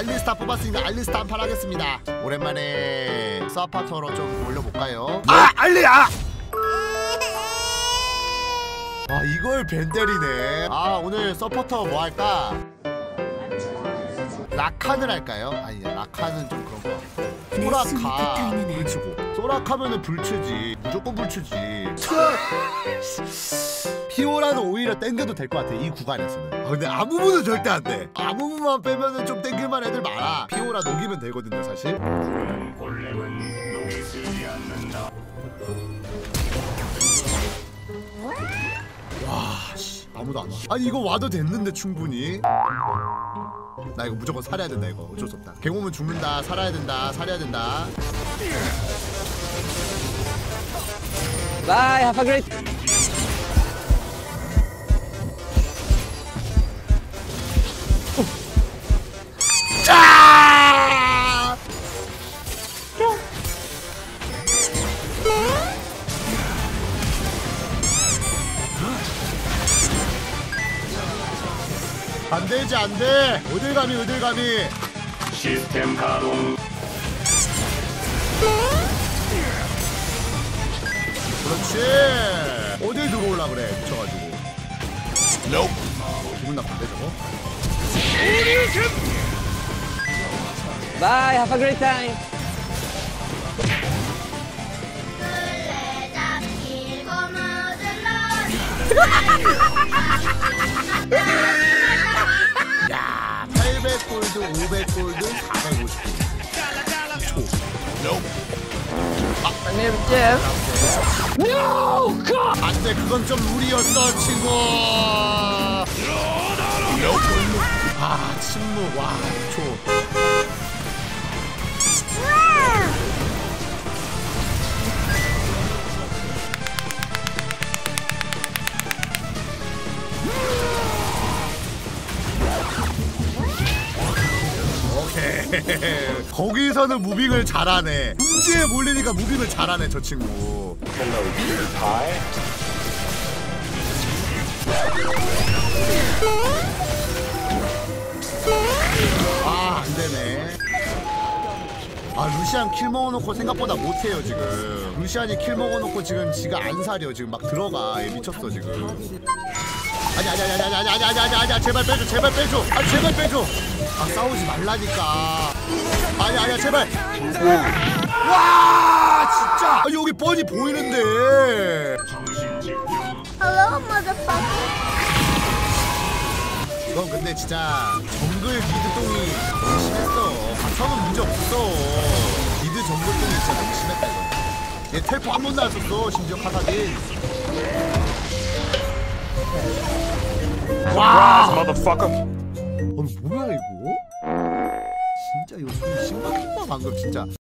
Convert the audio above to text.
알리스타 뽑았으니까 알리스타 한 판 하겠습니다. 오랜만에 서파터로 좀 올려볼까요? 아! 알리야! 아 이걸 벤델이네. 아 오늘 서포터 뭐 할까? 라칸을 할까요? 아니 라칸은 좀 그런 거. 소라카 불치고. 소라카면은 불치지. 무조건 불치지. 피오라는 오히려 땡겨도 될 것 같아 이 구간에서는. 아 근데 아무무는 절대 안 돼. 아무무만 빼면은 좀 땡길만 애들 많아. 피오라 녹이면 되거든요 사실. 와, 씨, 아무도 안 와. 아니 이거 와도 됐는데 충분히. 나 이거 무조건 살아야 된다 이거. 어쩔 수 없다. 갱 오면 죽는다. 살아야 된다. 살아야 된다. Bye, have a great. 짜! 안 되지 안 돼. 어딜 감히 어딜 감히. 시스템 가동. 그렇지. 어딜 들어올라 그래 미쳐가지고. 기분 나쁜데 저거. Bye, have a great time. 야 800골드 500골드 450골드. My name is Jeff. No, God. 안돼 그건 좀 무리였어 친구. 아 침묵 와 6초. 오케이 거기서는 무빙을 잘하네. 궁지에 몰리니까 무빙을 잘하네 저 친구. 아 안되네. 아 루시안 킬 먹어놓고 생각보다 못해요 지금. 루시안이 킬 먹어놓고 지금 지가 안 사려. 지금 막 들어가. 얘 미쳤어 지금. 아니 제발 빼줘 제발 빼줘. 아 제발 빼줘. 아 싸우지 말라니까. 아니야 제발. 와 진짜. 아, 여기 뻔히 보이는데. Hello, motherfucker. 이건 근데 진짜 정글 미드똥이 심했어. 바텀은 문제 없어. 미드 정글똥이 진짜 너무 심했다 이거. 얘 텔포 한 번도 안 썼어 심지어 카사딘. 와 motherfucker. 아니 뭐야 이거? 진짜 이거 좀 심각했다 방금 진짜.